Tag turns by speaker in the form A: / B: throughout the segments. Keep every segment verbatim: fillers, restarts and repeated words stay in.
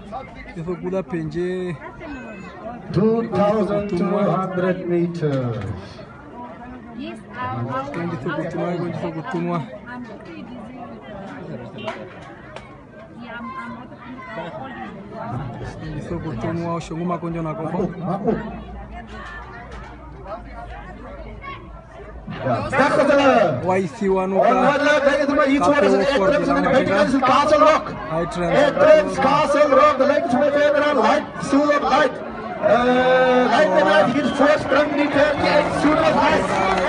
A: Itu kuda penje
B: two thousand two hundred meters.
A: Yang itu kutumwa, yang itu kutumwa. Yang itu kutumwa, shunguma kunjo na koko. Waisi wanuka
B: Castle Rock. Entrance Castle Rock. The lake is my favorite. Light, super light. Light the night. His first spring meter. Super light.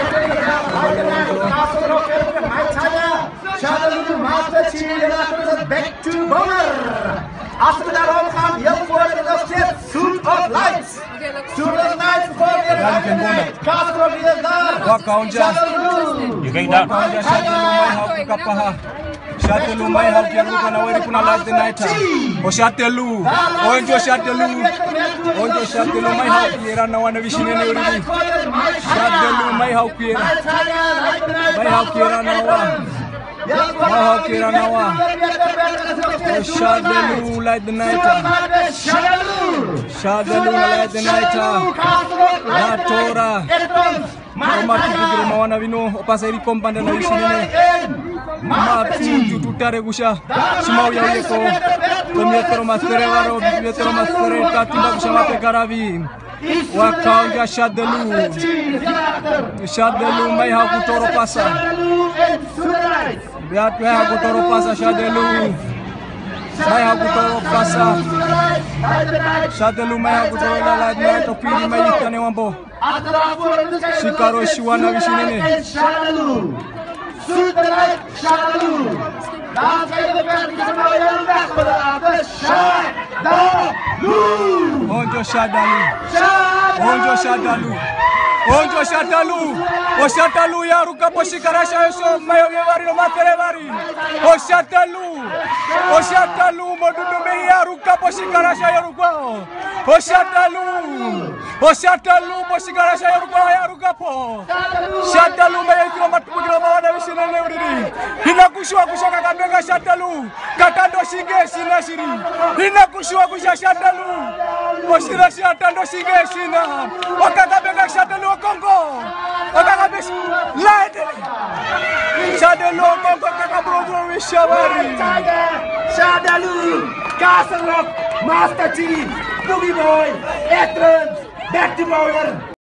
B: Castle Rock. Shadow Master Chief. Back to Bowler. After that, all come yell for the state. Suit of lights. Suit of lights for the night. Castle Rock is there.
A: Wakaunja.
C: You going down?
A: Wakaunja shadu lumai hakukapaha. Shatelu mai halkeru kana weri kuna last night. O shatelu. Onjo shatelu. Onjo shatelu mai halkera na wana vishinene uridi. Shatelu mai halkera. Mai halkera na wa. Mai halkera na wa. O shatelu light the night. Shatelu light the night. Natora. Omatu kugiro mawana vino opaseri kompanda na vishinene. Matu tutare gusha simau ya yeko komietero masere waro komietero masere katimba gusha mate karavi wakauja shadelu shadelu mai hakutoro pasa biat mai hakutoro pasa shadelu mai hakutoro pasa shadelu mai hakutoro la la topiri mai itane wambo shikaro shiwana vishinene
B: Shoot the light, Shadow! That's why the best is now in back for the Shadow!
A: Onjo Shadalu! Onjo Shadalu! Onjo Shadalu! O Shadalu ya ruka poshikarasha yosho mayo yevari no materevari! O Shadalu! O Shadalu modudu me ya ruka poshikarasha ya ruka! O Shadalu! O Shadalu poshikarasha ya ruka ya ruka po! Shadalu me yitiro matukiro mawana vishinene uriri! Hina kushua kushaka kambenga Shadalu! Katando shinge shina shiri! Hina kushua kushaka Shadalu! O shira Shadalu shinge shina! Wakakabega Shadalu Kongo! Wakakabes light! Shadalu Kongo kakabrodo wishavari!
B: Shadalu! Castle Rock! Master Chief! Boogie Boy! Entrance! Back to Bowler!